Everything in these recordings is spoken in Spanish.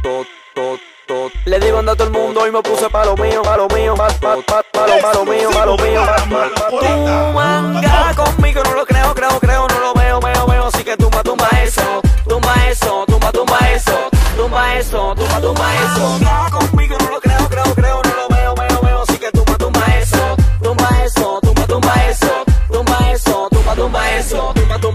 Le di banda a todo el mundo y me puse pa' lo mío, pa' lo mío, pa' lo mío, pa' lo mío. Tu manga conmigo, no lo creo, no lo veo, así que tumba eso, tumba eso, tumba eso, tumba eso, tumba eso. Conmigo no lo creo, no lo veo, así que tumba eso, tumba eso, tumba eso, tumba eso, tumba eso, tumba eso,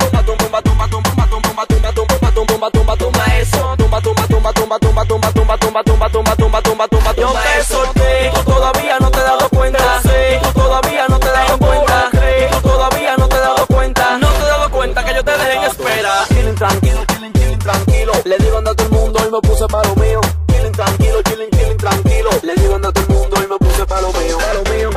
yo te solté y tú todavía no te has dado cuenta, y tú todavía no te has dado cuenta, y tú todavía no te has dado cuenta, no te has dado cuenta que yo te dejé en espera. Chilling tranquilo, le di banda a todo el mundo y me puse pa' lo mío. Chilling tranquilo, le di banda a todo el mundo y me puse pa' lo mío, pa' lo mío,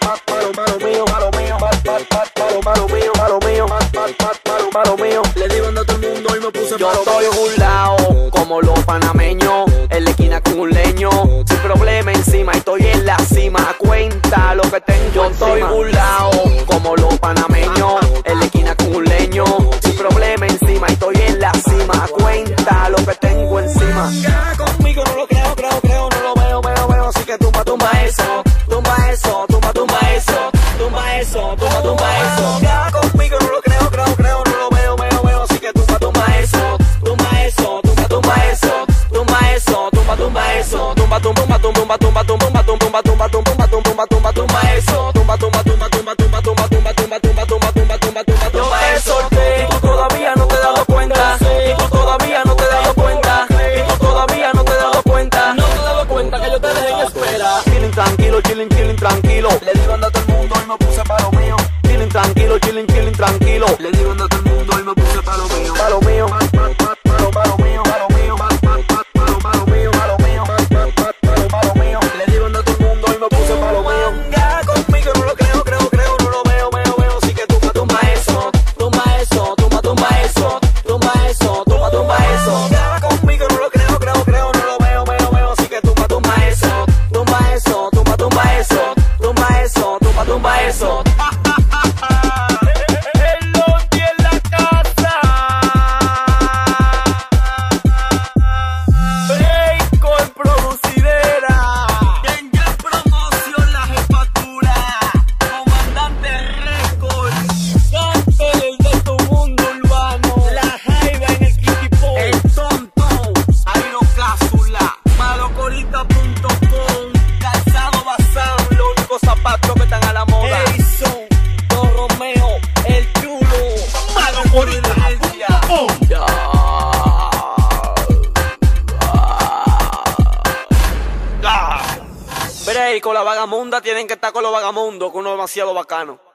le di banda a todo el mundo y me puse pa' lo mío. Yo estoy burlao como los panameños, en la esquina con un leño, sin problema encima, y estoy en la cima, cuenta lo que tengo. Yo estoy burlao como los panameños, en la esquina con un leño, sin problema encima, y estoy en la cima, cuenta lo que tengo encima. Ya conmigo no lo creo, no lo veo, así que tumba eso, tumba eso, tumba eso, tumba eso, tumba eso. Ya conmigo no lo creo, no lo veo, así que tumba eso, tumba eso, tumba eso, tumba eso, tumba eso, tumba eso, yo te solté y tú todavía no te has dado cuenta, y tú todavía no te has dado cuenta, y tú todavía no te has dado cuenta, no te has dado cuenta que yo te dejé en espera. Chilling tranquilo, le di banda a todo el mundo y me puse pa' lo mío. Chilling tranquilo, le di banda a todo el mundo y me puse pa' lo mío, pa' lo mío, pa' lo mío, le di banda a todo el mundo y me puse pa' lo mío. Manga conmigo no lo creo, no lo veo, así que tumba eso, tumba eso, tumba eso. Ya conmigo no lo creo, no lo veo, así que tumba eso, tumba eso, tumba eso. Calzado basado, los únicos zapatos que están a la moda. Edison, Don Romeo, el chulo, Malo por herencia. Break, con la vagamunda tienen que estar con los vagamundos, que uno es demasiado bacano.